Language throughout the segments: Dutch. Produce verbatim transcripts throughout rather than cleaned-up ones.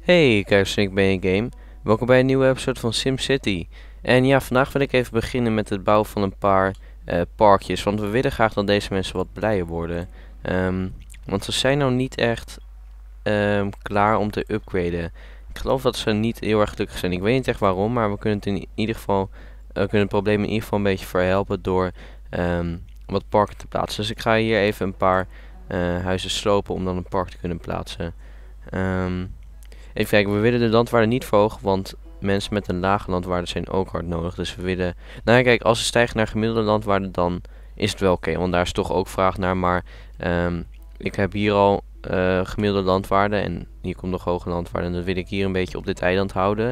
Hey, kijkers van Ik Ben Je Game. Welkom bij een nieuwe episode van SimCity. En ja, vandaag wil ik even beginnen met het bouwen van een paar uh, parkjes. Want we willen graag dat deze mensen wat blijer worden. Um, want ze zijn nou niet echt um, klaar om te upgraden. Ik geloof dat ze niet heel erg gelukkig zijn. Ik weet niet echt waarom, maar we kunnen het in ieder geval, uh, we kunnen het probleem in ieder geval een beetje verhelpen door um, wat parken te plaatsen. Dus ik ga hier even een paar uh, huizen slopen om dan een park te kunnen plaatsen. Um, Even kijken, we willen de landwaarde niet verhogen, want mensen met een lage landwaarde zijn ook hard nodig. Dus we willen... Nou ja, kijk, als ze stijgen naar gemiddelde landwaarde, dan is het wel oké. Okay, want daar is toch ook vraag naar. Maar um, ik heb hier al uh, gemiddelde landwaarde en hier komt nog hoge landwaarde. En dat wil ik hier een beetje op dit eiland houden.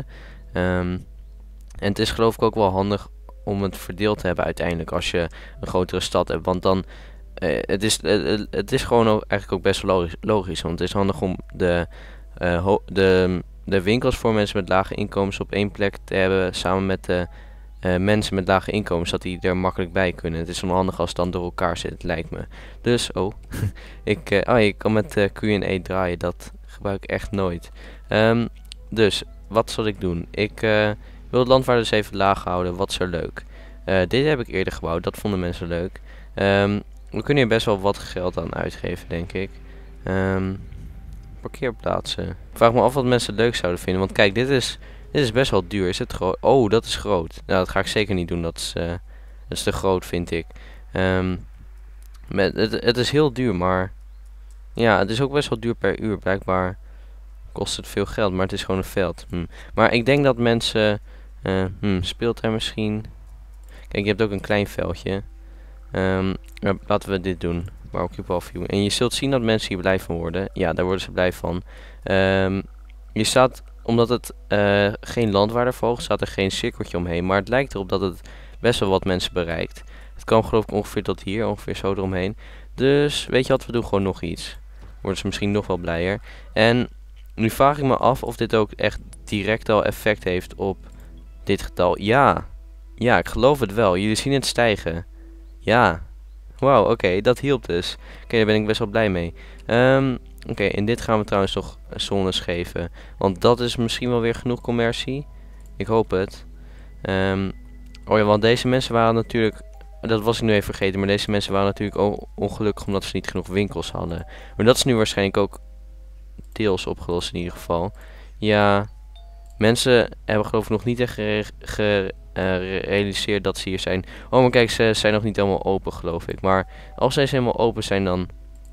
Um, en het is geloof ik ook wel handig om het verdeeld te hebben uiteindelijk als je een grotere stad hebt. Want dan... Uh, het, is, uh, het is gewoon ook, eigenlijk ook best wel logisch, logisch. Want het is handig om de... Uh, de, de winkels voor mensen met lage inkomens op één plek te hebben samen met de uh, mensen met lage inkomens, dat die er makkelijk bij kunnen. Het is onhandig als het dan door elkaar zit, lijkt me. Dus, oh, ik, uh, oh, ik kan met uh, Q en E draaien, dat gebruik ik echt nooit. Um, dus, wat zal ik doen? Ik uh, wil het landwaarde dus even laag houden, wat is er leuk? Uh, dit heb ik eerder gebouwd, dat vonden mensen leuk. Um, we kunnen hier best wel wat geld aan uitgeven, denk ik. Um, Parkeerplaatsen. Ik vraag me af wat mensen leuk zouden vinden. Want kijk, dit is, dit is best wel duur. Is het groot? Oh, dat is groot. Nou, dat ga ik zeker niet doen. Dat is, uh, dat is te groot, vind ik. Um, met, het, het is heel duur, maar... Ja, het is ook best wel duur per uur. Blijkbaar kost het veel geld, maar het is gewoon een veld. Hm. Maar ik denk dat mensen... Uh, hm, speelt er misschien... Kijk, je hebt ook een klein veldje. Um, laten we dit doen. Barbecue view. En je zult zien dat mensen hier blij van worden. Ja, daar worden ze blij van. Um, je staat, omdat het uh, geen landwaarde verhoogt, staat er geen cirkeltje omheen. Maar het lijkt erop dat het best wel wat mensen bereikt. Het kan geloof ik ongeveer tot hier, ongeveer zo eromheen. Dus weet je wat, we doen gewoon nog iets. Worden ze misschien nog wel blijer. En nu vraag ik me af of dit ook echt direct al effect heeft op dit getal. Ja, ja, ik geloof het wel. Jullie zien het stijgen. Ja. Wauw, oké, okay, dat hielp dus. Oké, okay, daar ben ik best wel blij mee. Um, oké, okay, en dit gaan we trouwens nog zones geven. Want dat is misschien wel weer genoeg commercie. Ik hoop het. Um, oh ja, want deze mensen waren natuurlijk... Dat was ik nu even vergeten, maar deze mensen waren natuurlijk ook ongelukkig omdat ze niet genoeg winkels hadden. Maar dat is nu waarschijnlijk ook deels opgelost in ieder geval. Ja, mensen hebben geloof ik nog niet echt ge Uh, realiseer dat ze hier zijn. Oh, maar kijk, ze zijn nog niet helemaal open, geloof ik. Maar als ze helemaal open zijn, dan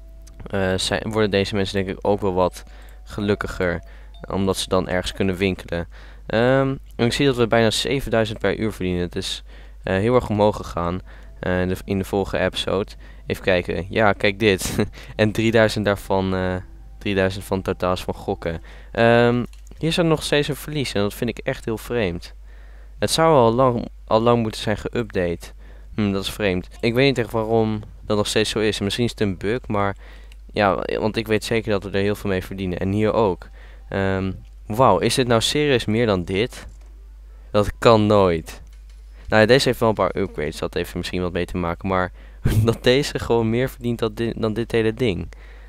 uh, zijn, worden deze mensen denk ik ook wel wat gelukkiger. Omdat ze dan ergens kunnen winkelen. Um, en ik zie dat we bijna zevenduizend per uur verdienen. Het is uh, heel erg omhoog gegaan uh, in, de, in de volgende episode. Even kijken. Ja, kijk dit. En drieduizend daarvan, uh, drieduizend van totaal is van gokken. Um, hier is er nog steeds een verlies. En dat vind ik echt heel vreemd. Het zou al lang, al lang moeten zijn geüpdate. Hm, dat is vreemd. Ik weet niet echt waarom dat nog steeds zo is. Misschien is het een bug, maar... Ja, want ik weet zeker dat we er heel veel mee verdienen. En hier ook. Um, Wauw, is dit nou serieus meer dan dit? Dat kan nooit. Nou ja, deze heeft wel een paar upgrades. Dat heeft er misschien wat mee te maken. Maar dat deze gewoon meer verdient dan dit, dan dit hele ding.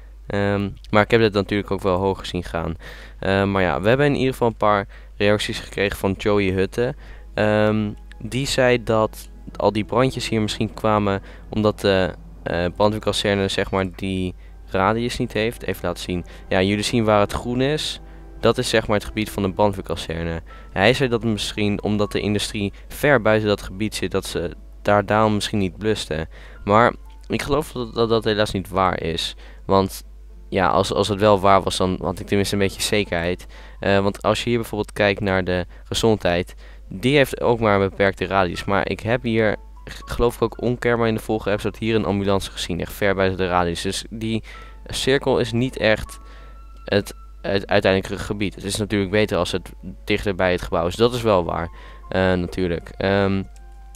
Um, maar ik heb dit natuurlijk ook wel hoger zien gaan. Uh, maar ja, we hebben in ieder geval een paar reacties gekregen van Joey Hutte. Um, die zei dat al die brandjes hier misschien kwamen omdat de uh, brandweerkazerne zeg maar die radius niet heeft. Even laten zien. Ja, jullie zien waar het groen is. Dat is zeg maar het gebied van de brandweerkazerne. Hij zei dat misschien omdat de industrie ver buiten dat gebied zit, dat ze daar daarom misschien niet blusten. Maar ik geloof dat dat, dat helaas niet waar is. Want ja, als, als het wel waar was, dan had ik tenminste een beetje zekerheid. Uh, want als je hier bijvoorbeeld kijkt naar de gezondheid, die heeft ook maar een beperkte radius. Maar ik heb hier, geloof ik ook onkeerbaar in de volgende episode, hier een ambulance gezien. Echt ver buiten de radius. Dus die cirkel is niet echt het, het uiteindelijke gebied. Het is natuurlijk beter als het dichter bij het gebouw is. Dat is wel waar, uh, natuurlijk. Um,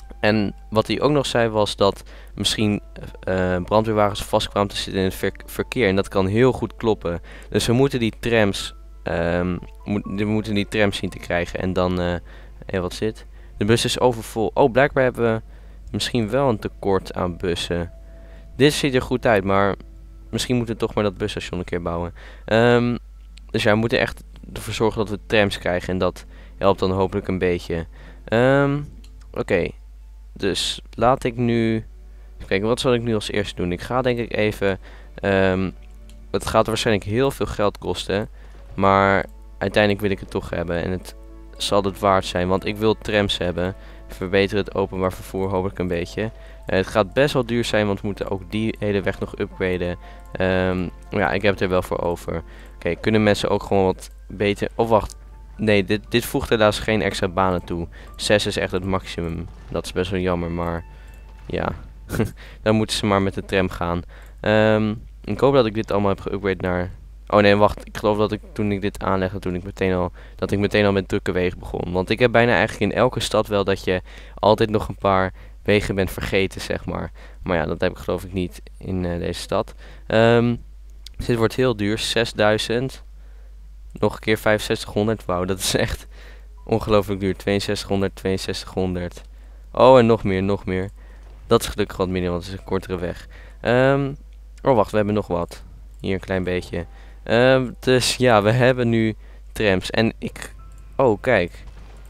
En wat hij ook nog zei was dat misschien uh, brandweerwagens vastkwamen te zitten in het ver verkeer. En dat kan heel goed kloppen. Dus we moeten die trams, um, mo we moeten die trams zien te krijgen. En dan, uh, hey, wat zit? De bus is overvol. Oh, blijkbaar hebben we misschien wel een tekort aan bussen. Dit ziet er goed uit, maar misschien moeten we toch maar dat busstation een keer bouwen. Um, dus ja, we moeten echt ervoor zorgen dat we trams krijgen. En dat helpt dan hopelijk een beetje. Um, Oké. Okay. Dus laat ik nu... Even kijken, wat zal ik nu als eerste doen? Ik ga denk ik even... Um, het gaat waarschijnlijk heel veel geld kosten. Maar uiteindelijk wil ik het toch hebben. En het zal het waard zijn. Want ik wil trams hebben. Verbeter het openbaar vervoer hopelijk een beetje. Uh, het gaat best wel duur zijn. Want we moeten ook die hele weg nog upgraden. Um, ja, ik heb het er wel voor over. Oké, okay, kunnen mensen ook gewoon wat beter... Of oh, wacht. Nee, dit, dit voegt helaas geen extra banen toe. zes is echt het maximum. Dat is best wel jammer. Maar ja. Dan moeten ze maar met de tram gaan. Um, ik hoop dat ik dit allemaal heb geüpgrade naar... Oh nee, wacht. Ik geloof dat ik toen ik dit aanlegde, toen ik meteen al, dat ik meteen al met drukke wegen begon. Want ik heb bijna eigenlijk in elke stad wel dat je altijd nog een paar wegen bent vergeten, zeg maar. Maar ja, dat heb ik geloof ik niet in uh, deze stad. Um, dus dit wordt heel duur. zesduizend. Nog een keer vijfenzestighonderd. Wauw, dat is echt ongelooflijk duur. tweeënzestighonderd, tweeënzestighonderd. Oh, en nog meer, nog meer. Dat is gelukkig wat minder, want het is een kortere weg. Um, oh, wacht, we hebben nog wat. Hier een klein beetje. Um, dus ja, we hebben nu trams. En ik... Oh, kijk.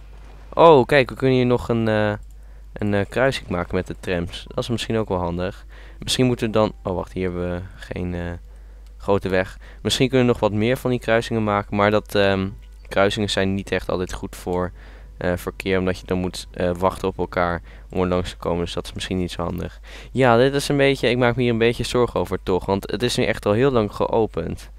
Oh, kijk, we kunnen hier nog een, uh, een uh, kruising maken met de trams. Dat is misschien ook wel handig. Misschien moeten we dan... Oh, wacht, hier hebben we geen uh, grote weg. Misschien kunnen we nog wat meer van die kruisingen maken. Maar dat um, kruisingen zijn niet echt altijd goed voor uh, verkeer. Omdat je dan moet uh, wachten op elkaar om er langs te komen. Dus dat is misschien niet zo handig. Ja, dit is een beetje... Ik maak me hier een beetje zorgen over toch. Want het is nu echt al heel lang geopend.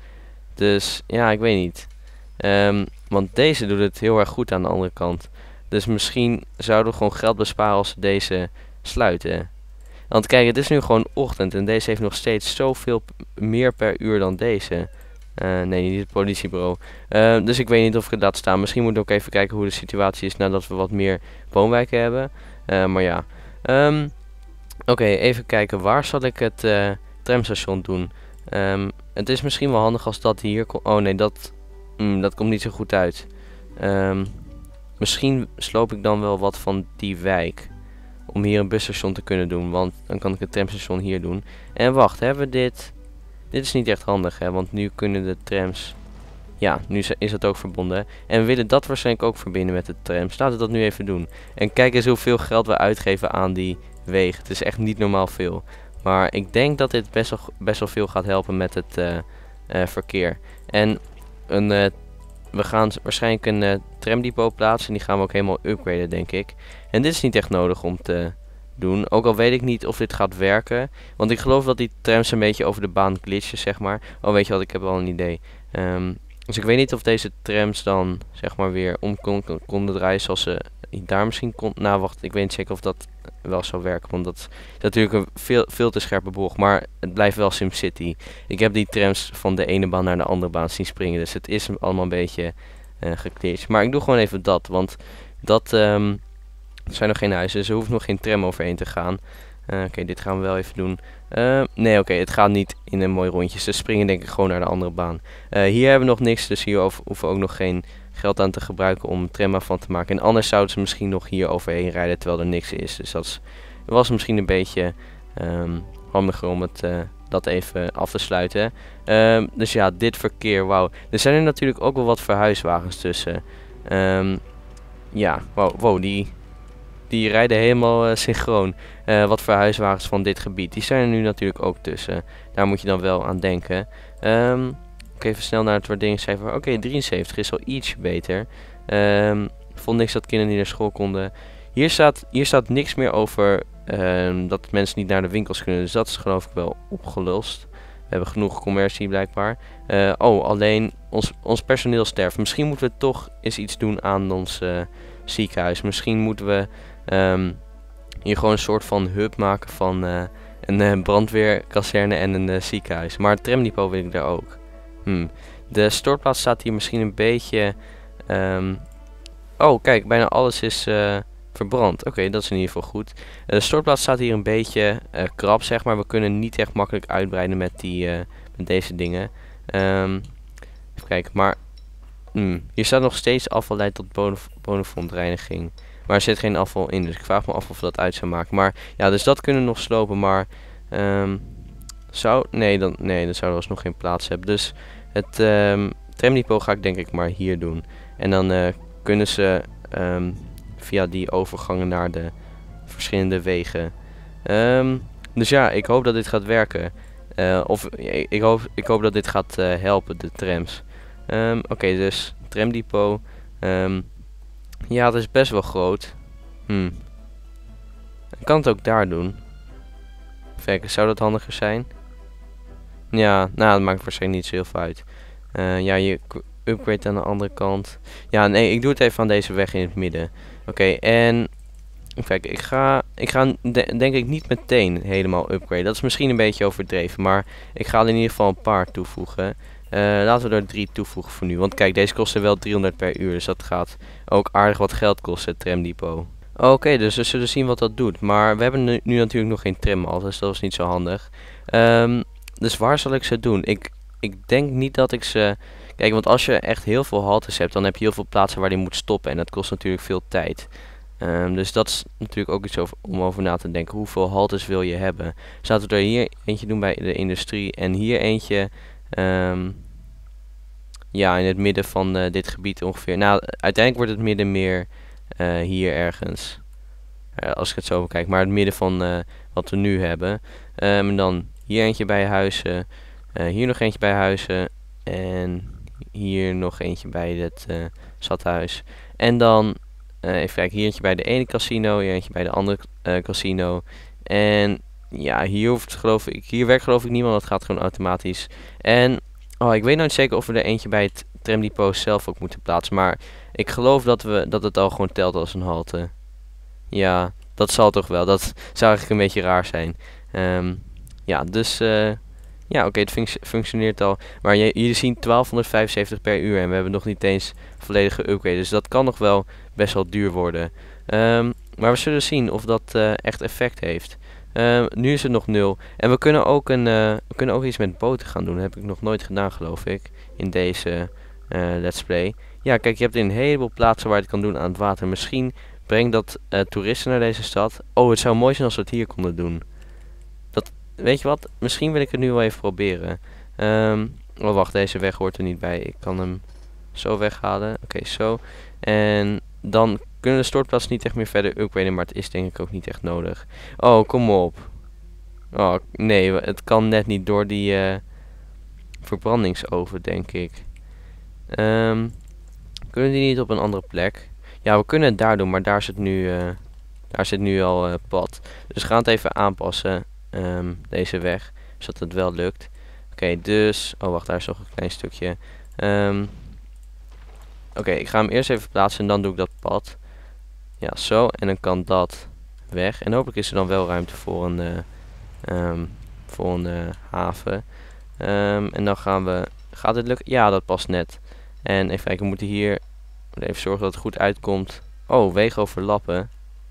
Dus ja, ik weet niet. Um, want deze doet het heel erg goed aan de andere kant. Dus misschien zouden we gewoon geld besparen als we deze sluiten. Want kijk, het is nu gewoon ochtend. En deze heeft nog steeds zoveel meer per uur dan deze. Uh, nee, niet het politiebureau. Uh, dus ik weet niet of ik het laat staan. Misschien moeten we ook even kijken hoe de situatie is nadat we wat meer woonwijken hebben. Uh, maar ja. Um, Oké, okay, even kijken. Waar zal ik het uh, tramstation doen? Um, het is misschien wel handig als dat hier komt. Oh nee, dat, mm, dat komt niet zo goed uit. Um, misschien sloop ik dan wel wat van die wijk. Om hier een busstation te kunnen doen. Want dan kan ik het tramstation hier doen. En wacht, hebben we dit... Dit is niet echt handig, hè. Want nu kunnen de trams... Ja, nu is het ook verbonden. En we willen dat waarschijnlijk ook verbinden met de trams. Laten we dat nu even doen. En kijk eens hoeveel geld we uitgeven aan die wegen. Het is echt niet normaal veel. Maar ik denk dat dit best wel, best wel veel gaat helpen met het uh, uh, verkeer. En een, uh, we gaan waarschijnlijk een uh, tramdepot plaatsen. En die gaan we ook helemaal upgraden, denk ik. En dit is niet echt nodig om te doen. Ook al weet ik niet of dit gaat werken. Want ik geloof dat die trams een beetje over de baan glitchen, zeg maar. Oh, weet je wat, ik heb wel een idee. Um, dus ik weet niet of deze trams dan, zeg maar, weer om konden kon draaien zoals ze daar misschien kon. Nou, wacht, ik weet niet zeker of dat wel zou werken. Want dat is natuurlijk een veel, veel te scherpe bocht. Maar het blijft wel SimCity. Ik heb die trams van de ene baan naar de andere baan zien springen. Dus het is allemaal een beetje uh, geklitcht. Maar ik doe gewoon even dat. Want dat um, zijn nog geen huizen. Dus er hoeft nog geen tram overheen te gaan. Uh, Oké, okay, dit gaan we wel even doen. Uh, nee, oké, okay, het gaat niet in een mooi rondje. Ze springen denk ik gewoon naar de andere baan. Uh, hier hebben we nog niks. Dus hier hoeven we ook nog geen geld aan te gebruiken om een tram van te maken. En anders zouden ze misschien nog hier overheen rijden terwijl er niks is. Dus dat is, was misschien een beetje um, handiger om het, uh, dat even af te sluiten. Um, dus ja, dit verkeer, wauw. Er zijn er natuurlijk ook wel wat verhuiswagens tussen. Um, ja, wow, wow, die, die rijden helemaal uh, synchroon. Uh, wat verhuiswagens van dit gebied. Die zijn er nu natuurlijk ook tussen. Daar moet je dan wel aan denken. Um, Even snel naar het waarderingscijfer. Oké, okay, drieënzeventig is al iets beter. Um, vond niks dat kinderen niet naar school konden. Hier staat, hier staat niks meer over um, dat mensen niet naar de winkels kunnen. Dus dat is geloof ik wel opgelost. We hebben genoeg commercie blijkbaar. Uh, oh, alleen ons, ons personeel sterft. Misschien moeten we toch eens iets doen aan ons uh, ziekenhuis. Misschien moeten we um, hier gewoon een soort van hub maken van uh, een uh, brandweerkazerne en een uh, ziekenhuis. Maar het tramdepot wil ik daar ook. Hmm. De stortplaats staat hier misschien een beetje... Um... Oh, kijk, bijna alles is uh, verbrand. Oké, okay, dat is in ieder geval goed. Uh, de stortplaats staat hier een beetje uh, krap, zeg maar. We kunnen niet echt makkelijk uitbreiden met, die, uh, met deze dingen. Um, even kijken, maar... Hmm. Hier staat nog steeds afval leidt tot bodem, bodemverontreiniging. Maar er zit geen afval in, dus ik vraag me af of we dat uit zou maken. Maar ja, dus dat kunnen we nog slopen, maar... Um, Zou, nee, dan, nee, dan zouden we alsnog geen plaats hebben. Dus het um, tramdepot ga ik denk ik maar hier doen. En dan uh, kunnen ze um, via die overgangen naar de verschillende wegen. Um, dus ja, ik hoop dat dit gaat werken. Uh, of ik, ik, hoop, ik hoop dat dit gaat uh, helpen, de trams. Um, Oké, okay, dus tramdepot. Um, ja, het is best wel groot. Hmm. Ik kan het ook daar doen. Even, zou dat handiger zijn? Ja, nou, dat maakt waarschijnlijk niet zo heel veel uit. Uh, ja, je upgrade aan de andere kant. Ja, nee, ik doe het even aan deze weg in het midden. Oké, okay, en... Kijk, ik ga, ik ga de, denk ik niet meteen helemaal upgraden. Dat is misschien een beetje overdreven, maar ik ga er in ieder geval een paar toevoegen. Uh, laten we er drie toevoegen voor nu. Want kijk, deze kosten wel driehonderd per uur, dus dat gaat ook aardig wat geld kosten, het tramdepot. Oké, okay, dus we zullen zien wat dat doet. Maar we hebben nu, nu natuurlijk nog geen tram, dus dat is niet zo handig. Um, dus waar zal ik ze doen? Ik, ik denk niet dat ik ze... Kijk, want als je echt heel veel haltes hebt, dan heb je heel veel plaatsen waar je moet stoppen. En dat kost natuurlijk veel tijd. Um, dus dat is natuurlijk ook iets over, om over na te denken. Hoeveel haltes wil je hebben? Dus laten we er hier eentje doen bij de industrie. En hier eentje... Um, ja, in het midden van uh, dit gebied ongeveer. Nou, uiteindelijk wordt het midden meer uh, hier ergens. Uh, als ik het zo bekijk. Maar het midden van uh, wat we nu hebben. Um, en dan hier eentje bij huizen. Uh, hier nog eentje bij huizen. En hier nog eentje bij het uh, stadhuis. En dan... Uh, even kijken, hier eentje bij de ene casino, hier eentje bij de andere uh, casino. En ja, hier hoeft geloof ik, hier werkt geloof ik niemand, dat gaat gewoon automatisch. En, oh, ik weet nooit zeker of we er eentje bij het tramdepot zelf ook moeten plaatsen. Maar ik geloof dat, we, dat het al gewoon telt als een halte. Ja, dat zal toch wel, dat zou eigenlijk een beetje raar zijn. Um, ja, dus... Uh, Ja, oké, okay, het func functioneert al. Maar jullie zien twaalfhonderdvijfenzeventig per uur en we hebben nog niet eens volledige upgrade. Dus dat kan nog wel best wel duur worden. Um, maar we zullen zien of dat uh, echt effect heeft. Um, nu is het nog nul. En we kunnen, ook een, uh, we kunnen ook iets met boten gaan doen. Dat heb ik nog nooit gedaan, geloof ik. In deze uh, let's play. Ja, kijk, je hebt een heleboel plaatsen waar je het kan doen aan het water. Misschien brengt dat uh, toeristen naar deze stad. Oh, het zou mooi zijn als we het hier konden doen. Weet je wat? Misschien wil ik het nu wel even proberen. Um, oh, wacht. Deze weg hoort er niet bij. Ik kan hem zo weghalen. Oké, okay, zo. En dan kunnen de stortplaats niet echt meer verder upgraden. Maar het is denk ik ook niet echt nodig. Oh, kom op. Oh, nee. Het kan net niet door die uh, verbrandingsoven, denk ik. Um, kunnen die niet op een andere plek? Ja, we kunnen het daar doen. Maar daar zit nu, uh, daar zit nu al uh, pad. Dus we gaan het even aanpassen. Um, deze weg, zodat het wel lukt. Oké, okay, dus... Oh, wacht, daar is nog een klein stukje. Um, Oké, okay, ik ga hem eerst even plaatsen en dan doe ik dat pad. Ja, zo. En dan kan dat weg. En hopelijk is er dan wel ruimte voor een, uh, um, voor een uh, haven. Um, en dan gaan we... Gaat dit lukken? Ja, dat past net. En even kijken, we moeten hier... Even zorgen dat het goed uitkomt. Oh, wegen overlappen.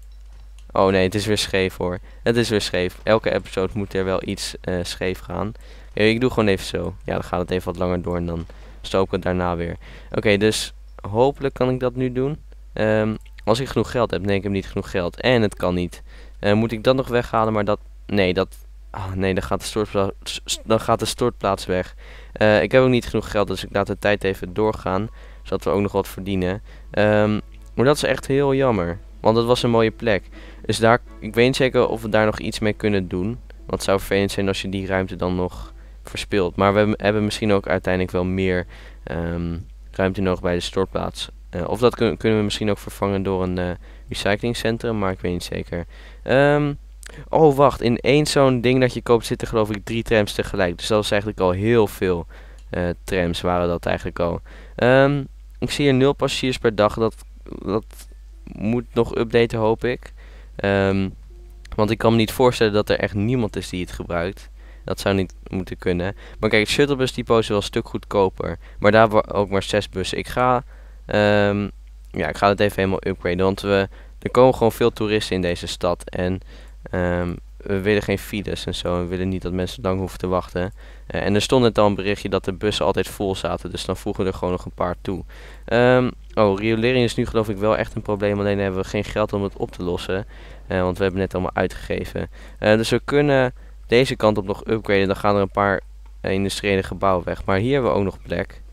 Oh nee, het is weer scheef hoor. Het is weer scheef. Elke episode moet er wel iets uh, scheef gaan. Ja, ik doe gewoon even zo. Ja, dan gaat het even wat langer door en dan stook ik het daarna weer. Oké, okay, dus hopelijk kan ik dat nu doen. Um, als ik genoeg geld heb, nee, ik heb niet genoeg geld. En het kan niet. Uh, moet ik dat nog weghalen, maar dat... Nee, dat... Oh, nee, dan gaat de stortplaats, dan gaat de stortplaats weg. Uh, ik heb ook niet genoeg geld, dus ik laat de tijd even doorgaan. Zodat we ook nog wat verdienen. Um, maar dat is echt heel jammer. Want het was een mooie plek. Dus daar, ik weet niet zeker of we daar nog iets mee kunnen doen. Want het zou vervelend zijn als je die ruimte dan nog verspilt. Maar we hebben, hebben misschien ook uiteindelijk wel meer um, ruimte nodig bij de stortplaats. Uh, of dat kun, kunnen we misschien ook vervangen door een uh, recyclingcentrum. Maar ik weet niet zeker. Um, oh, wacht. In één zo'n ding dat je koopt zitten geloof ik drie trams tegelijk. Dus dat is eigenlijk al heel veel uh, trams waren dat eigenlijk al. Um, ik zie hier nul passagiers per dag. Dat... dat moet nog updaten, hoop ik. Um, want ik kan me niet voorstellen dat er echt niemand is die het gebruikt. Dat zou niet moeten kunnen. Maar kijk, het shuttlebus depot is wel een stuk goedkoper. Maar daar hebben we ook maar zes bussen. Ik ga, um, ja, ik ga het even helemaal upgraden. Want we, er komen gewoon veel toeristen in deze stad. En um, we willen geen files en zo. We willen niet dat mensen lang hoeven te wachten. Uh, en er stond net al een berichtje dat de bussen altijd vol zaten. Dus dan voegen we er gewoon nog een paar toe. Um, oh, riolering is nu geloof ik wel echt een probleem. Alleen hebben we geen geld om het op te lossen. Uh, want we hebben net allemaal uitgegeven. Uh, dus we kunnen deze kant op nog upgraden. Dan gaan er een paar uh, industriële gebouwen weg. Maar hier hebben we ook nog plek.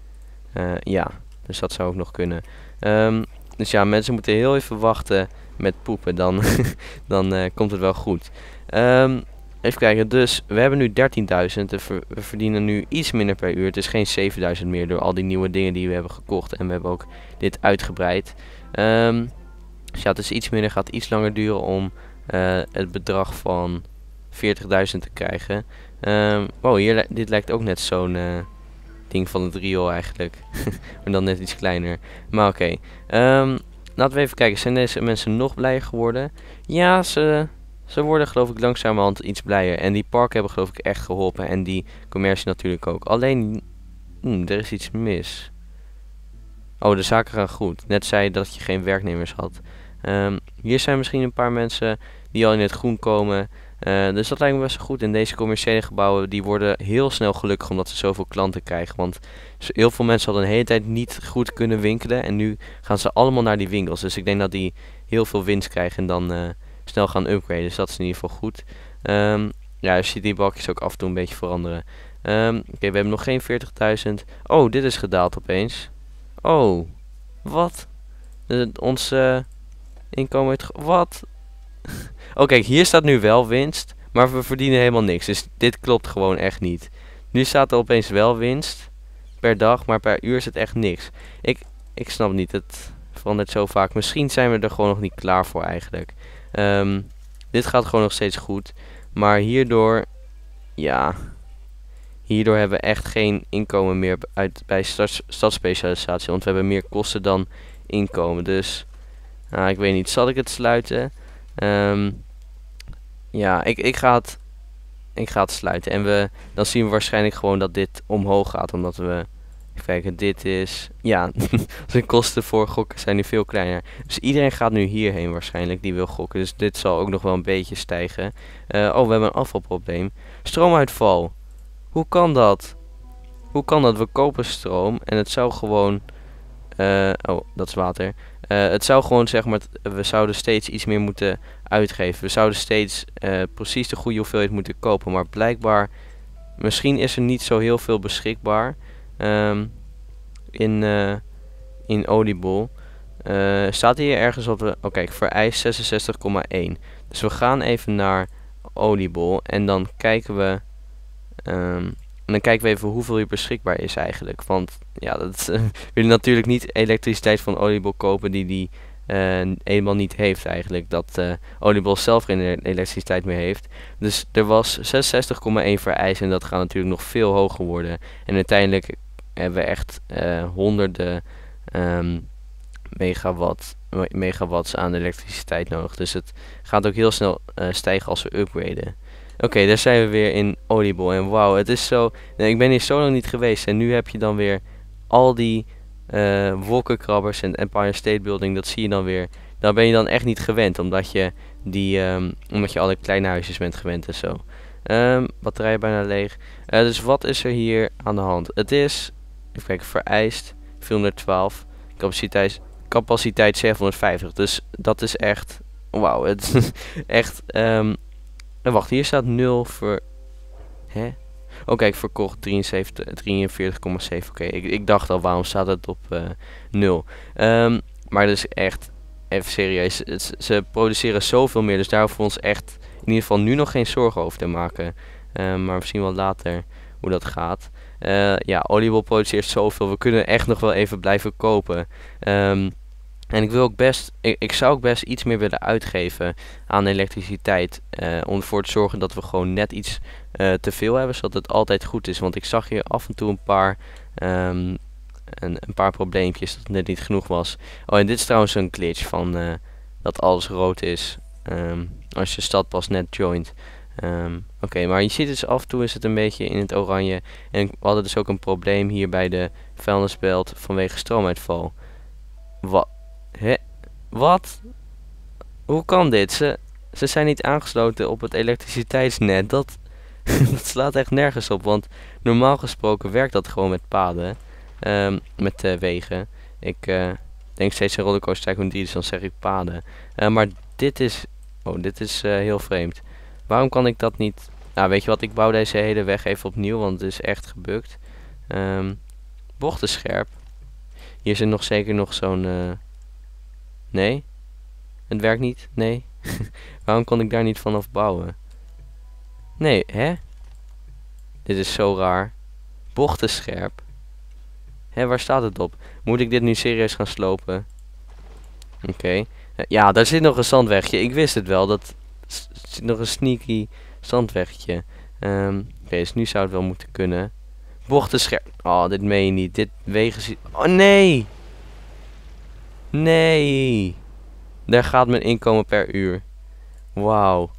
Uh, ja, dus dat zou ook nog kunnen. Um, dus ja, mensen moeten heel even wachten met poepen, dan, dan uh, komt het wel goed. Um, even kijken, dus we hebben nu dertienduizend, we verdienen nu iets minder per uur. Het is geen zevenduizend meer door al die nieuwe dingen die we hebben gekocht. En we hebben ook dit uitgebreid. Um, dus ja, het is iets minder, gaat iets langer duren om uh, het bedrag van veertigduizend te krijgen. Um, wow, hier, dit lijkt ook net zo'n uh, ding van het riool eigenlijk. Maar dan net iets kleiner. Maar oké. Okay. Um, laten we even kijken. Zijn deze mensen nog blijer geworden? Ja, ze, ze worden geloof ik langzamerhand iets blijer. En die parken hebben geloof ik echt geholpen. En die commercie natuurlijk ook. Alleen, hmm, er is iets mis. Oh, de zaken gaan goed. Net zei dat je geen werknemers had. Um, hier zijn misschien een paar mensen die al in het groen komen. Uh, dus dat lijkt me best goed. En deze commerciële gebouwen die worden heel snel gelukkig omdat ze zoveel klanten krijgen. Want heel veel mensen hadden een hele tijd niet goed kunnen winkelen. En nu gaan ze allemaal naar die winkels. Dus ik denk dat die heel veel winst krijgen en dan uh, snel gaan upgraden. Dus dat is in ieder geval goed. Um, ja, je ziet die balkjes ook af en toe een beetje veranderen. Um, Oké, okay, we hebben nog geen veertigduizend. Oh, dit is gedaald opeens. Oh, wat? Uh, ons uh, inkomen heeft... Wat? Oh kijk, hier staat nu wel winst, maar we verdienen helemaal niks. Dus dit klopt gewoon echt niet. Nu staat er opeens wel winst per dag, maar per uur is het echt niks. Ik, ik snap niet, het verandert zo vaak. Misschien zijn we er gewoon nog niet klaar voor eigenlijk. Um, dit gaat gewoon nog steeds goed. Maar hierdoor, ja, hierdoor hebben we echt geen inkomen meer uit, bij stads, stadsspecialisatie. Want we hebben meer kosten dan inkomen. Dus, nou, ik weet niet, zal ik het sluiten? Um, ja, ik, ik, ga het, ik ga het sluiten. En we, dan zien we waarschijnlijk gewoon dat dit omhoog gaat. Omdat we, even kijken, dit is, ja, de kosten voor gokken zijn nu veel kleiner. Dus iedereen gaat nu hierheen waarschijnlijk, die wil gokken. Dus dit zal ook nog wel een beetje stijgen. Uh, oh, we hebben een afvalprobleem. Stroomuitval. Hoe kan dat? Hoe kan dat? We kopen stroom en het zou gewoon, uh, oh, dat is water. Uh, het zou gewoon, zeg maar, we zouden steeds iets meer moeten uitgeven. We zouden steeds uh, precies de goede hoeveelheid moeten kopen. Maar blijkbaar, misschien is er niet zo heel veel beschikbaar um, in, uh, in Oliebol. Uh, staat hier ergens op, de, oh kijk, vereist zesenzestig komma één. Dus we gaan even naar Oliebol en dan kijken we... Um, En dan kijken we even hoeveel hier beschikbaar is eigenlijk. Want ja, dat uh, willen natuurlijk niet elektriciteit van Oliebol kopen die die uh, eenmaal niet heeft eigenlijk. Dat uh, Oliebol zelf geen elektriciteit meer heeft. Dus er was zesenzestig komma één vereist en dat gaat natuurlijk nog veel hoger worden. En uiteindelijk hebben we echt uh, honderden um, megawatt, megawatts aan elektriciteit nodig. Dus het gaat ook heel snel uh, stijgen als we upgraden. Oké, okay, daar zijn we weer in Oliebol. En wauw, het is zo... Nee, ik ben hier zo lang niet geweest. En nu heb je dan weer al die uh, wolkenkrabbers en Empire State Building. Dat zie je dan weer. Daar ben je dan echt niet gewend. Omdat je, die, um, omdat je alle kleine huisjes bent gewend en zo. Um, batterij bijna leeg. Uh, dus wat is er hier aan de hand? Het is... Even kijken, vereist vierhonderdtwaalf. Capaciteit, capaciteit zevenhonderdvijftig. Dus dat is echt... Wauw, het is echt... Um, En wacht, hier staat nul voor... Hè? Oh kijk, verkocht drieënveertig komma zeven. Oké, okay, ik, ik dacht al, waarom staat het op uh, nul? Um, maar dat is echt... Even serieus. Het, ze produceren zoveel meer. Dus daar hoeven we ons echt in ieder geval nu nog geen zorgen over te maken. Um, maar misschien wel later hoe dat gaat. Uh, ja, Oliebol produceert zoveel. We kunnen echt nog wel even blijven kopen. Um, En ik wil ook best, ik, ik zou ook best iets meer willen uitgeven aan elektriciteit. Uh, om ervoor te zorgen dat we gewoon net iets uh, te veel hebben, zodat het altijd goed is. Want ik zag hier af en toe een paar, um, een, een paar probleempjes dat het net niet genoeg was. Oh, en dit is trouwens een glitch van uh, dat alles rood is um, als je stad pas net joint. Um, Oké, okay, maar je ziet dus af en toe is het een beetje in het oranje. En we hadden dus ook een probleem hier bij de vuilnisbelt vanwege stroomuitval. Wat? Hè? Wat? Hoe kan dit? Ze, ze zijn niet aangesloten op het elektriciteitsnet. Dat, dat slaat echt nergens op. Want normaal gesproken werkt dat gewoon met paden. Um, met uh, wegen. Ik uh, denk steeds aan Rollercoaster Tycoon, dus dan zeg ik paden. Uh, maar dit is... Oh, dit is uh, heel vreemd. Waarom kan ik dat niet... Nou, weet je wat? Ik bouw deze hele weg even opnieuw. Want het is echt gebukt. Um, bochten scherp. Hier zit nog zeker nog zo'n... Uh... Nee? Het werkt niet? Nee? Waarom kon ik daar niet vanaf bouwen? Nee, hè? Dit is zo raar. Bochten scherp. Hé, waar staat het op? Moet ik dit nu serieus gaan slopen? Oké. Okay. Ja, daar zit nog een zandwegje. Ik wist het wel. Dat zit nog een sneaky zandwegje. Um, Oké, okay, dus nu zou het wel moeten kunnen. Bochten scherp. Oh, dit meen je niet. Dit wegen... Oh, nee! Nee! Daar gaat mijn inkomen per uur. Wauw.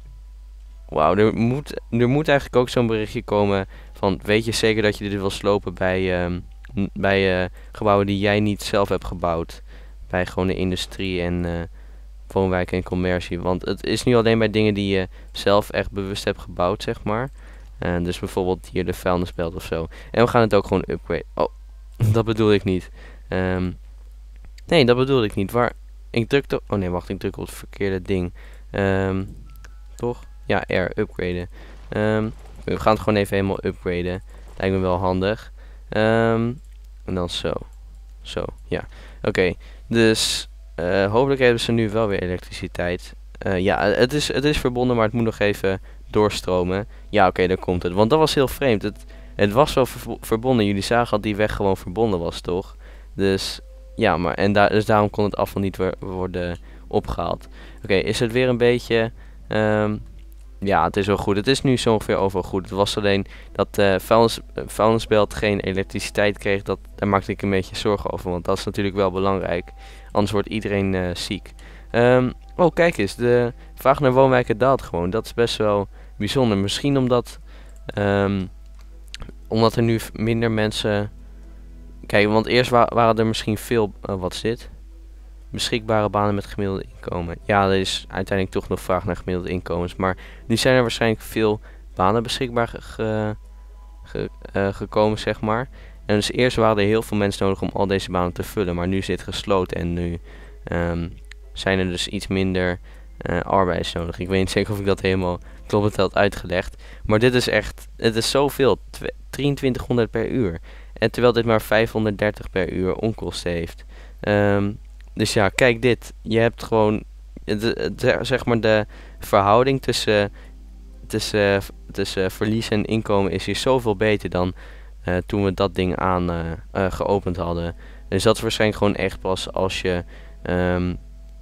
Wauw, er moet, er moet eigenlijk ook zo'n berichtje komen van... Weet je zeker dat je dit wil slopen bij, um, bij uh, gebouwen die jij niet zelf hebt gebouwd? Bij gewoon de industrie en uh, woonwijk en commercie. Want het is nu alleen bij dingen die je zelf echt bewust hebt gebouwd, zeg maar. Uh, dus bijvoorbeeld hier de vuilnisbelt of zo. En we gaan het ook gewoon upgraden. Oh, dat bedoel ik niet. Um, nee, dat bedoel ik niet. Waar... Ik druk toch... Oh nee, wacht, ik druk op het verkeerde ding. Um, toch? Ja, R, upgraden. Um, we gaan het gewoon even helemaal upgraden. Lijkt me wel handig. Um, en dan zo. Zo, ja. Oké, okay. Dus uh, hopelijk hebben ze nu wel weer elektriciteit. Uh, ja, het is, het is verbonden, maar het moet nog even doorstromen. Ja, oké, okay, daar komt het. Want dat was heel vreemd. Het, het was wel ver verbonden. Jullie zagen dat die weg gewoon verbonden was, toch? Dus... Ja, maar en da dus daarom kon het afval niet worden opgehaald. Oké, okay, is het weer een beetje... Um, ja, het is wel goed. Het is nu zo ongeveer overal goed. Het was alleen dat uh, vuilnis, uh, vuilnisbelt geen elektriciteit kreeg. Dat, daar maakte ik een beetje zorgen over. Want dat is natuurlijk wel belangrijk. Anders wordt iedereen uh, ziek. Um, oh, kijk eens. De vraag naar woonwijken daalt gewoon. Dat is best wel bijzonder. Misschien omdat... Um, omdat er nu minder mensen... Kijk, want eerst wa waren er misschien veel... Uh, wat zit? Beschikbare banen met gemiddelde inkomen. Ja, er is uiteindelijk toch nog vraag naar gemiddelde inkomens. Maar nu zijn er waarschijnlijk veel banen beschikbaar ge ge ge uh, gekomen, zeg maar. En dus eerst waren er heel veel mensen nodig om al deze banen te vullen. Maar nu is dit gesloten en nu um, zijn er dus iets minder uh, arbeiders nodig. Ik weet niet zeker of ik dat helemaal kloppend had uitgelegd. Maar dit is echt... Het is zoveel. drieëntwintighonderd per uur. En terwijl dit maar vijfhonderddertig per uur onkosten heeft. Um, dus ja, kijk dit. Je hebt gewoon... De, de, zeg maar de verhouding tussen, tussen, tussen verlies en inkomen is hier zoveel beter dan uh, toen we dat ding aan uh, uh, geopend hadden. Dus dat is waarschijnlijk gewoon echt pas als je, um,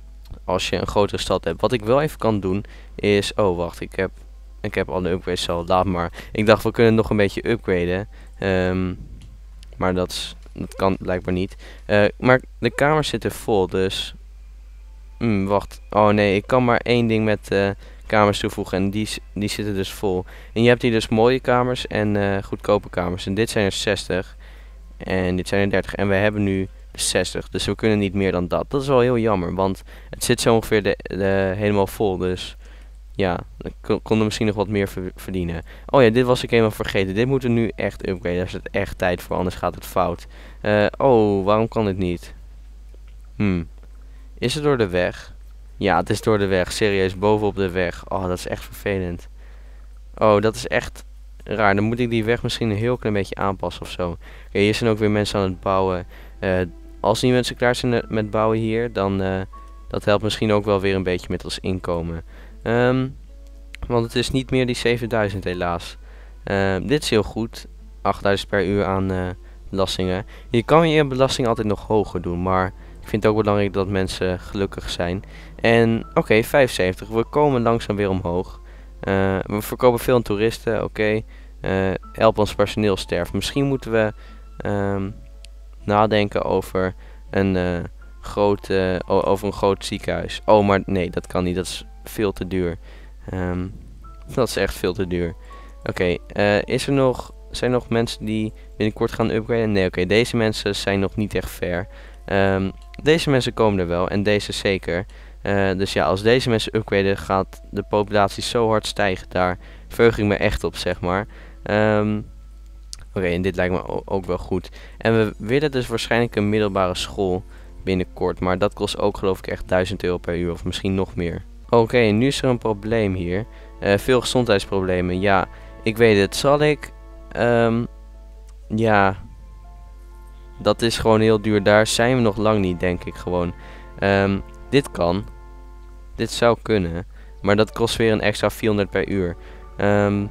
als je een grotere stad hebt. Wat ik wel even kan doen is... Oh, wacht. Ik heb, ik heb al de upgrades al. Laat maar. Ik dacht, we kunnen nog een beetje upgraden. Um, maar dat, is, dat kan blijkbaar niet. Uh, maar de kamers zitten vol, dus... Hmm, wacht. Oh nee, ik kan maar één ding met uh, kamers toevoegen en die, die zitten dus vol. En je hebt hier dus mooie kamers en uh, goedkope kamers. En dit zijn er zestig. En dit zijn er dertig. En we hebben nu zestig. Dus we kunnen niet meer dan dat. Dat is wel heel jammer, want het zit zo ongeveer de, de, helemaal vol. Dus ja, dan konden we misschien nog wat meer ver verdienen. Oh ja, dit was ik helemaal vergeten. Dit moeten we nu echt upgraden. Daar is het echt tijd voor, anders gaat het fout. Uh, oh, waarom kan het niet? Hmm. Is het door de weg? Ja, het is door de weg. Serieus, bovenop de weg. Oh, dat is echt vervelend. Oh, dat is echt raar. Dan moet ik die weg misschien een heel klein beetje aanpassen of zo. Okay, hier zijn ook weer mensen aan het bouwen. Uh, als die mensen klaar zijn met bouwen hier, dan uh, dat helpt misschien ook wel weer een beetje met ons inkomen. Um, want het is niet meer die zevenduizend helaas. Uh, dit is heel goed. achtduizend per uur aan uh, belastingen. Je kan je belasting altijd nog hoger doen, maar... Ik vind het ook belangrijk dat mensen gelukkig zijn. En oké, okay, vijfenzeventig. We komen langzaam weer omhoog. Uh, we verkopen veel aan toeristen. Oké. Okay. Uh, help ons personeel sterft. Misschien moeten we um, nadenken over een, uh, groot, uh, over een groot ziekenhuis. Oh, maar nee, dat kan niet. Dat is veel te duur. Um, dat is echt veel te duur. Oké, okay, uh, is er nog... Zijn er nog mensen die binnenkort gaan upgraden? Nee, oké. Okay, deze mensen zijn nog niet echt fair. Um, deze mensen komen er wel en deze zeker. Uh, dus ja, als deze mensen upgraden gaat de populatie zo hard stijgen. Daar verheug ik me echt op, zeg maar. Um, Oké, okay, en dit lijkt me ook wel goed. En we willen dus waarschijnlijk een middelbare school binnenkort. Maar dat kost ook geloof ik echt duizend euro per uur of misschien nog meer. Oké, okay, nu is er een probleem hier. Uh, veel gezondheidsproblemen. Ja, ik weet het. Zal ik... Um, ja... dat is gewoon heel duur. Daar zijn we nog lang niet, denk ik gewoon. Um, dit kan. Dit zou kunnen. Maar dat kost weer een extra vierhonderd per uur. Um,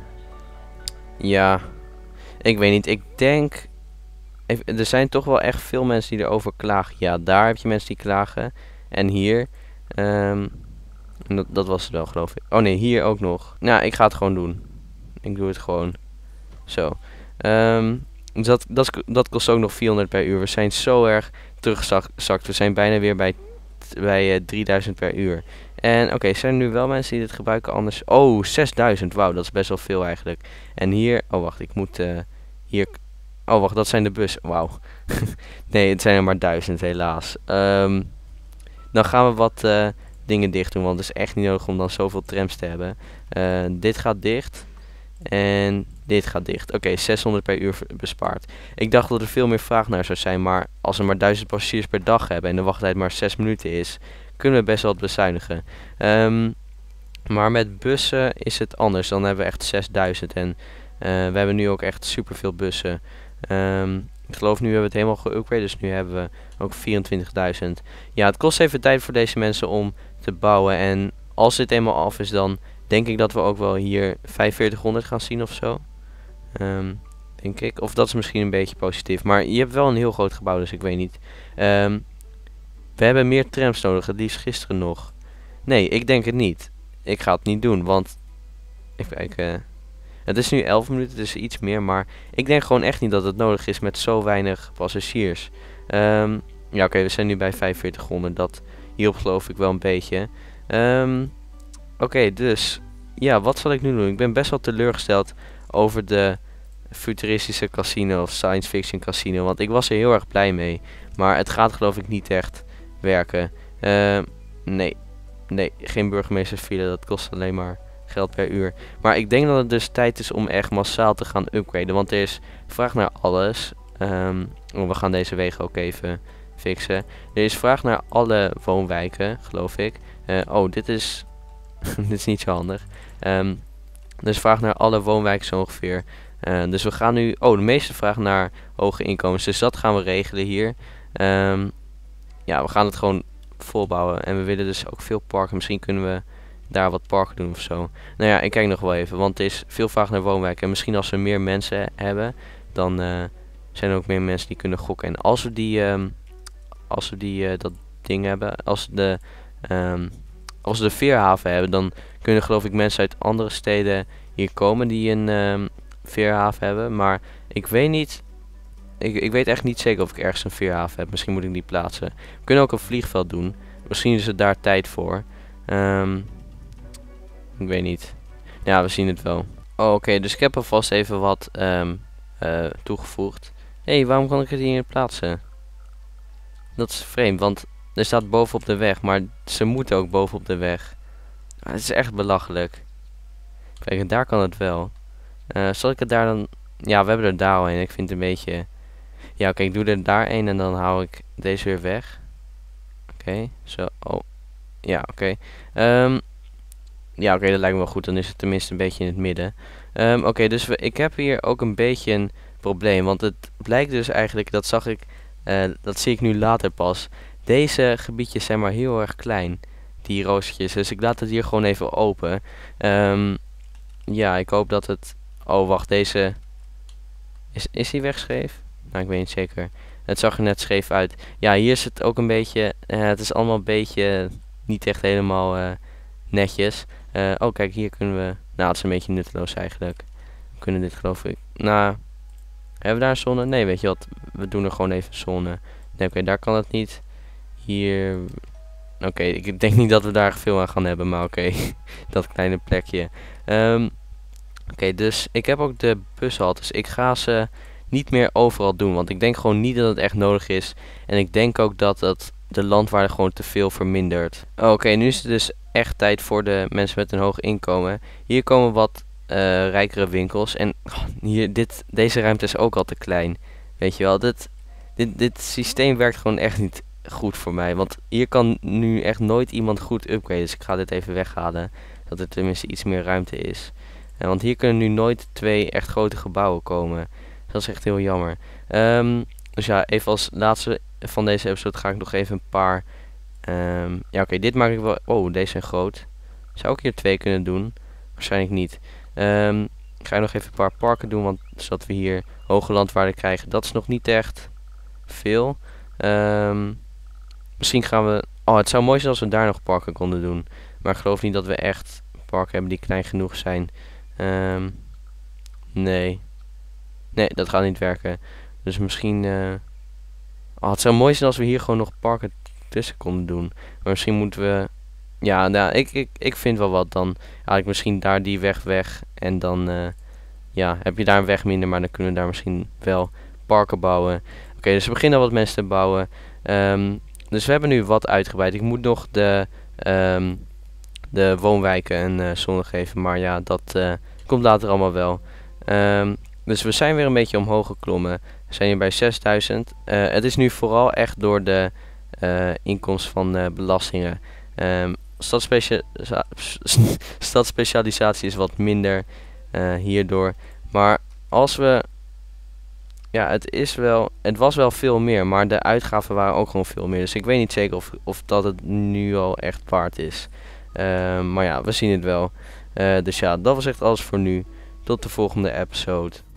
ja, ik weet niet. Ik denk... Er zijn toch wel echt veel mensen die erover klagen. Ja, daar heb je mensen die klagen. En hier... Um, dat, dat was het wel, geloof ik. Oh nee, hier ook nog. Nou, ik ga het gewoon doen. Ik doe het gewoon. Zo. Um, dus dat, dat, dat kost ook nog vierhonderd per uur. We zijn zo erg teruggezakt. We zijn bijna weer bij, bij uh, drieduizend per uur. En oké, okay, zijn er nu wel mensen die dit gebruiken anders? Oh, zesduizend. Wauw, dat is best wel veel eigenlijk. En hier... Oh, wacht. Ik moet uh, hier... Oh, wacht. Dat zijn de bussen. Wauw. Nee, het zijn er maar duizend helaas. Um, dan gaan we wat uh, dingen dicht doen. Want het is echt niet nodig om dan zoveel trams te hebben. Uh, dit gaat dicht. En dit gaat dicht. Oké, okay, zeshonderd per uur bespaard. Ik dacht dat er veel meer vraag naar zou zijn. Maar als we maar duizend passagiers per dag hebben. En de wachttijd maar zes minuten is. Kunnen we best wel wat bezuinigen. Um, maar met bussen is het anders. Dan hebben we echt zesduizend. En uh, we hebben nu ook echt superveel bussen. Um, ik geloof nu hebben we het helemaal geüpgrade. Dus nu hebben we ook vierentwintigduizend. Ja, het kost even tijd voor deze mensen om te bouwen. En als dit eenmaal af is, dan denk ik dat we ook wel hier vijfenveertighonderd gaan zien of zo. Um, denk ik. Of dat is misschien een beetje positief. Maar je hebt wel een heel groot gebouw, dus ik weet niet. Um, we hebben meer trams nodig. Het liefst gisteren nog. Nee, ik denk het niet. Ik ga het niet doen, want... Even kijken... Het is nu elf minuten, dus iets meer, maar ik denk gewoon echt niet dat het nodig is met zo weinig passagiers. Um, ja, oké, okay, we zijn nu bij vijfenveertighonderd, dat hierop geloof ik wel een beetje. Um, oké, okay, dus, ja, wat zal ik nu doen? Ik ben best wel teleurgesteld over de futuristische casino of science fiction casino, want ik was er heel erg blij mee. Maar het gaat geloof ik niet echt werken. Uh, nee, nee, geen burgemeestersfile, dat kost alleen maar... geld per uur. Maar ik denk dat het dus tijd is om echt massaal te gaan upgraden. Want er is vraag naar alles. Um, oh, we gaan deze wegen ook even fixen. Er is vraag naar alle woonwijken, geloof ik. Uh, oh, dit is... dit is niet zo handig. Um, dus vraag naar alle woonwijken zo ongeveer. Uh, dus we gaan nu... Oh, de meeste vraag naar hoge inkomens. Dus dat gaan we regelen hier. Um, ja, we gaan het gewoon volbouwen. En we willen dus ook veel parken. Misschien kunnen we... daar wat parken doen of zo. Nou ja, ik kijk nog wel even, want er is veel vraag naar woonwijken. En misschien als we meer mensen hebben, dan uh, zijn er ook meer mensen die kunnen gokken. En als we die, um, als we die uh, dat ding hebben, als de, um, als we de veerhaven hebben, dan kunnen geloof ik mensen uit andere steden hier komen die een um, veerhaven hebben. Maar ik weet niet, ik, ik weet echt niet zeker of ik ergens een veerhaven heb. Misschien moet ik die plaatsen. We kunnen ook een vliegveld doen. Misschien is het daar tijd voor. Um, Ik weet niet. Ja, we zien het wel. Oh, oké, okay, dus ik heb alvast even wat um, uh, toegevoegd. Hé, hey, waarom kan ik het hier niet plaatsen? Dat is vreemd, want er staat bovenop de weg, maar ze moeten ook bovenop de weg. Ah, het is echt belachelijk. Kijk, daar kan het wel. Uh, zal ik het daar dan... Ja, we hebben er daar al een. Ik vind het een beetje... Ja, oké, okay, ik doe er daar een en dan hou ik deze weer weg. Oké, okay, zo. Oh. Ja, oké. Okay. Um, Ja, oké, okay, dat lijkt me wel goed. Dan is het tenminste een beetje in het midden. Um, oké, okay, dus we, ik heb hier ook een beetje een probleem. Want het blijkt dus eigenlijk, dat zag ik, uh, dat zie ik nu later pas. Deze gebiedjes zijn maar heel erg klein. Die roostertjes. Dus ik laat het hier gewoon even open. Um, ja, ik hoop dat het... Oh, wacht, deze... Is, is die wegscheef? Nou, ik weet niet zeker. Het zag er net scheef uit. Ja, hier is het ook een beetje... Uh, het is allemaal een beetje... Uh, niet echt helemaal... Uh, netjes. Uh, oh, kijk, hier kunnen we... Nou, het is een beetje nutteloos eigenlijk. We kunnen dit, geloof ik... Nou, hebben we daar een zone? Nee, weet je wat? We doen er gewoon even een zone. Nee, oké, okay, daar kan het niet. Hier... Oké, okay, ik denk niet dat we daar veel aan gaan hebben, maar oké. Okay. Dat kleine plekje. Um, oké, okay, dus ik heb ook de bushaltes. Ik ga ze niet meer overal doen, want ik denk gewoon niet dat het echt nodig is. En ik denk ook dat het de landwaarde gewoon te veel vermindert. Oh, oké, okay, nu is het dus echt tijd voor de mensen met een hoog inkomen. Hier komen wat uh, rijkere winkels. En oh, hier, dit, deze ruimte is ook al te klein. Weet je wel, dit, dit, dit systeem werkt gewoon echt niet goed voor mij. Want hier kan nu echt nooit iemand goed upgraden. Dus ik ga dit even weghalen. Dat er tenminste iets meer ruimte is. Uh, want hier kunnen nu nooit twee echt grote gebouwen komen. Dat is echt heel jammer. Um, dus ja, even als laatste van deze episode ga ik nog even een paar... Um, ja, oké, okay, dit maak ik wel... Oh, deze zijn groot. Zou ik hier twee kunnen doen? Waarschijnlijk niet. Um, ik ga nog even een paar parken doen, want zodat we hier hoge landwaarde krijgen. Dat is nog niet echt veel. Um, misschien gaan we... Oh, het zou mooi zijn als we daar nog parken konden doen. Maar ik geloof niet dat we echt parken hebben die klein genoeg zijn. Um, nee. Nee, dat gaat niet werken. Dus misschien... Uh... Oh, het zou mooi zijn als we hier gewoon nog parken tussen konden doen. Maar misschien moeten we... Ja, nou, ik, ik, ik vind wel wat. Dan haal ik misschien daar die weg weg. En dan uh, ja, heb je daar een weg minder. Maar dan kunnen we daar misschien wel parken bouwen. Oké, okay, dus we beginnen al wat mensen te bouwen. Um, dus we hebben nu wat uitgebreid. Ik moet nog de, um, de woonwijken een uh, zone geven. Maar ja, dat uh, komt later allemaal wel. Um, dus we zijn weer een beetje omhoog geklommen. We zijn hier bij zesduizend. Uh, het is nu vooral echt door de uh, inkomst van uh, belastingen. Um, Stadsspecialisa stadsspecialisatie is wat minder uh, hierdoor. Maar als we... Ja, het is wel... Het was wel veel meer, maar de uitgaven waren ook gewoon veel meer. Dus ik weet niet zeker of, of dat het nu al echt waard is. Uh, maar ja, we zien het wel. Uh, dus ja, dat was echt alles voor nu. Tot de volgende episode.